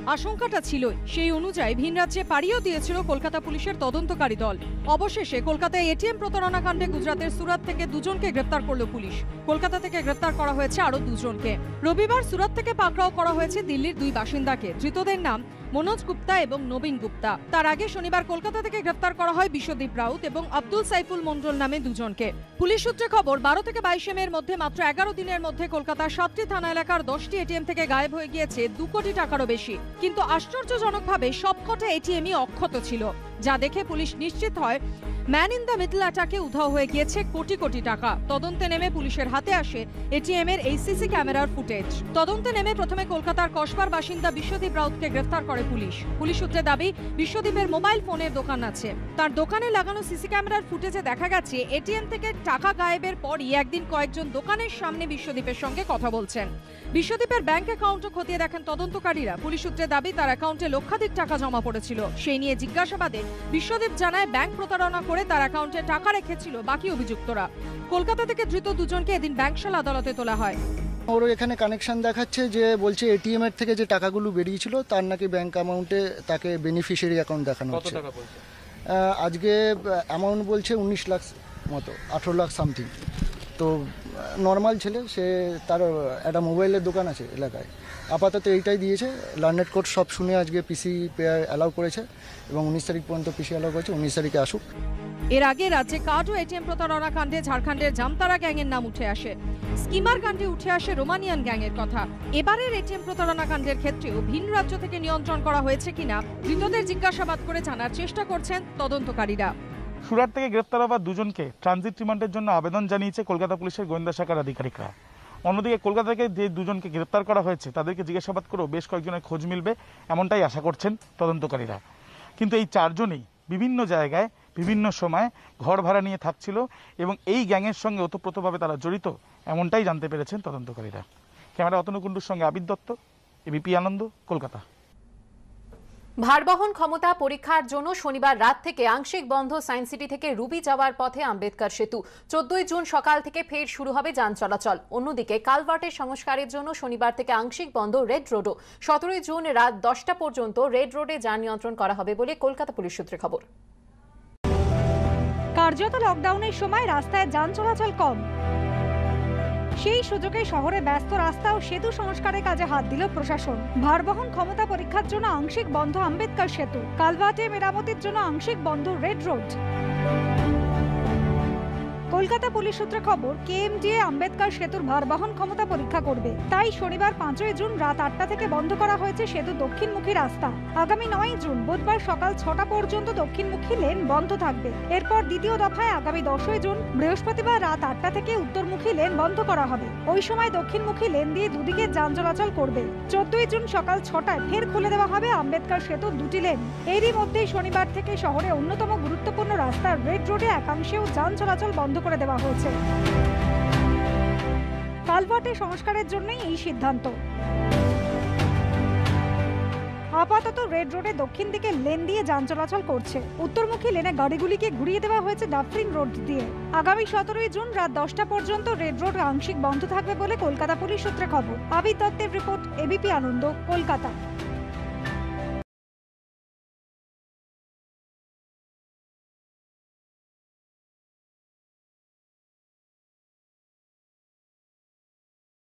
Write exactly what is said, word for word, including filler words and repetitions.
আশঙ্কাটা ছিল, সেই অনুযায়ী ভিন রাজ্যে পাড়িও দিয়েছিল কলকাতা পুলিশের তদন্তকারী দল। অবশেষে কলকাতায় এটিএম প্রতারণা কাণ্ডে গুজরাটের সুরাত থেকে দুজনকে গ্রেপ্তার করল পুলিশ। কলকাতা থেকে গ্রেপ্তার করা হয়েছে আরো দুজনকে। রবিবার সুরাত থেকে পাকড়াও করা হয়েছে দিল্লির দুই বাসিন্দাকে। ধৃতদের নাম মনোজ গুপ্তা এবং নবীন গুপ্তা। তার আগে শনিবার কলকাতা থেকে গ্রেপ্তার করা হয় বিশ্বদীপ রাউত এবং আব্দুল সাইফুল মন্ডল নামে দুজনকে। পুলিশ সূত্রে খবর, বারো থেকে বাইশে মের মধ্যে মাত্র এগারো দিনের মধ্যে কলকাতার সাতটি থানা এলাকার দশটি এটিএম থেকে গায়েব হয়ে গিয়েছে দু কোটি টাকারও বেশি। কিন্তু আশ্চর্যজনকভাবে সবকটা এটিএমই অক্ষত ছিল, যা দেখে পুলিশ নিশ্চিত হয় ম্যান ইন দ্য মিডল অ্যাটাকে উধাও হয়ে গিয়েছে কোটি কোটি টাকা। তদন্তে নেমে পুলিশের হাতে আসে এটিএম এর এই সিসি ক্যামেরার ফুটেজ। তদন্তে নেমে প্রথমে কলকাতার কসবার বাসিন্দা বিশ্বদীপ রাউতকে গ্রেফতার করে পুলিশ। পুলিশ সূত্রে দাবি, বিশ্বদীপের মোবাইল ফোনের দোকান আছে। তার দোকানে লাগানো সিসি ক্যামেরার ফুটেজে দেখা গেছে এটিএম থেকে টাকা গায়েবের পরই একদিন কয়েকজন দোকানের সামনে বিশ্বদীপের সঙ্গে কথা বলছেন। বিশ্বদীপের ব্যাংক অ্যাকাউন্টও খতিয়ে দেখেন তদন্তকারীরা। পুলিশ সূত্রে দাবি, তার অ্যাকাউন্টে লক্ষাধিক টাকা জমা পড়েছিল। সেই নিয়ে জিজ্ঞাসাবাদে বিশ্বদীপ জানায়, ব্যাংক প্রতারণা করে তার অ্যাকাউন্টে টাকা রেখেছিল বাকি অভিযুক্তরা। কলকাতা থেকে ধৃত দুজনকে এদিন ব্যাংকশাল আদালতে তোলা হয়। ওর এখানে কানেকশন দেখাচ্ছে যে বলছে এটিএম এর থেকে যে টাকাগুলো বেরিয়েছিল তার নাকি ব্যাংক অ্যামাউন্টে তাকে বেনিফিশিয়ারি অ্যাকাউন্ট দেখানো হচ্ছে। আজকে অ্যামাউন্ট বলছে উনিশ লাখ মতো, আঠেরো লাখ সামথিং। তো নর্মাল ছেলে, সে তার একটা মোবাইলের দোকান আছে এলাকায়। আপাতত এইটাই দিয়েছে। লার্নেড কোর্ট সব শুনে আজকে পিসি অ্যালাউ করেছে এবং উনিশ তারিখ পর্যন্ত পিসি অ্যালাউ করেছে। উনিশ তারিখে আসুক। এর আগে রাজ্যে কার্ড ও এটিএম প্রতারণা কাণ্ডে ঝাড়খণ্ডের জামতারা গ্যাংয়ের নাম উঠে আসে। স্কিমার কাণ্ডে উঠে আসে রোমানিয়ান গ্যাংয়ের কথা। এবারের এটিএম প্রতারণা কাণ্ডের ক্ষেত্রেও ভিন রাজ্য থেকে নিয়ন্ত্রণ করা হয়েছে কিনা ধৃতদের জিজ্ঞাসাবাদ করে জানার চেষ্টা করছেন তদন্তকারীরা। সুরাট থেকে গ্রেপ্তার হওয়া দুজনকে ট্রানজিট রিমান্ডের জন্য আবেদন জানিয়েছে কলকাতা পুলিশের গোয়েন্দা শাখার আধিকারিকরা। অন্যদিকে কলকাতা থেকে যে দুজনকে গ্রেপ্তার করা হয়েছে তাদেরকে জিজ্ঞাসাবাদ করেও বেশ কয়েকজনের খোঁজ মিলবে, এমনটাই আশা করছেন তদন্তকারীরা। কিন্তু এই চারজনই বিভিন্ন জায়গায় বিভিন্ন সময় ঘর ভাড়া নিয়ে থাকছিল এবং এই গ্যাংয়ের সঙ্গে ওতপ্রোতভাবে তারা জড়িত, এমনটাই জানতে পেরেছেন তদন্তকারীরা। ক্যামেরা অতনু কুণ্ডুর সঙ্গে আবিদ দত্ত, এবিপি আনন্দ, কলকাতা। ভারবহন ক্ষমতা পরীক্ষার জন্য শনিবার রাত থেকে আংশিক বন্ধ সায়েন্স সিটি থেকে রুবি যাওয়ার পথে আম্বেদকর সেতু। চোদ্দই জুন সকাল থেকে ফের শুরু হবে যান চলাচল। অন্যদিকে কালভার্টের সংস্কারের জন্য শনিবার থেকে আংশিক বন্ধ রেড রোডও। সতেরোই জুন রাত দশটা পর্যন্ত রেড রোডে যান নিয়ন্ত্রণ করা হবে বলে কলকাতা পুলিশ সূত্রে খবর। কার্যত লকডাউনের সময় রাস্তায় যান চলাচল কম, সেই সুযোগে শহরে ব্যস্ত রাস্তা ও সেতু সংস্কারের কাজে হাত দিল প্রশাসন। ভারবহন ক্ষমতা পরীক্ষার জন্য আংশিক বন্ধ আম্বেদকর সেতু, কালভার্টে মেরামতির জন্য আংশিক বন্ধ রেড রোড। কলকাতা পুলিশ সূত্রে খবর, কেএমডিএ আম্বেদকর সেতুর ভারবহন ক্ষমতা পরীক্ষা করবে। তাই শনিবার পাঁচই জুন রাত আটটা থেকে বন্ধ করা হয়েছে সেতু দক্ষিণমুখী রাস্তা। আগামী নয় জুন বুধবার সকাল ছটা পর্যন্ত দক্ষিণমুখী লেন বন্ধ থাকবে। এরপর দ্বিতীয় দফায় আগামী দশই জুন বৃহস্পতিবার রাত আটটা থেকে উত্তরমুখী লেন বন্ধ করা হবে। ওই সময় দক্ষিণমুখী লেন দিয়ে দুদিকে যান চলাচল করবে। চোদ্দই জুন সকাল ছটায় ফের খুলে দেওয়া হবে আম্বেদকর সেতুর দুটি লেন। এরই মধ্যেই শনিবার থেকে শহরে অন্যতম গুরুত্বপূর্ণ রাস্তার রেড রোডে একাংশেও যান চলাচল বন্ধ করে দেওয়া হয়েছে। কালভার্টে সংস্কারের জন্যই এই সিদ্ধান্ত। আপাতত রেড রোডে দক্ষিণ দিকে লেন দিয়ে যান চলাচল করছে। উত্তরমুখী লেনে গাড়িগুলিকে ঘুরিয়ে দেওয়া হয়েছে ডাফরিন রোড দিয়ে। আগামী সতেরোই জুন রাত দশটা পর্যন্ত রেড রোড আংশিক বন্ধ থাকবে বলে কলকাতা পুলিশ সূত্রে খবর। আবিদ দত্তের রিপোর্ট, এবিপি আনন্দ, কলকাতা।